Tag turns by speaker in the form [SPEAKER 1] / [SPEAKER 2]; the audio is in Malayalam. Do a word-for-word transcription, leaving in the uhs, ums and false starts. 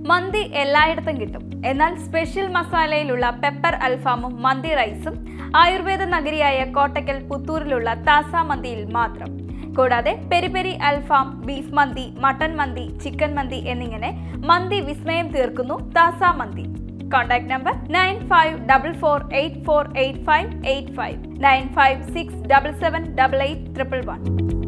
[SPEAKER 1] മന്തി എല്ലായിടത്തും കിട്ടും. എന്നാൽ സ്പെഷ്യൽ മസാലയിലുള്ള പെപ്പർ അൽഫാമും മന്തി റൈസും ആയുർവേദ നഗരിയായ കോട്ടയ്ക്കൽ പുത്തൂരിലുള്ള താസ മന്തിയിൽ മാത്രം. കൂടാതെ പെരി പെരി അൽഫാം, ബീഫ് മന്തി, മട്ടൻ മന്തി, ചിക്കൻ മന്തി എന്നിങ്ങനെ മന്തി വിസ്മയം തീർക്കുന്നു താസ മന്തി. Contact number nine five double four eight four eight five eight five, nine five six double seven double eight triple one.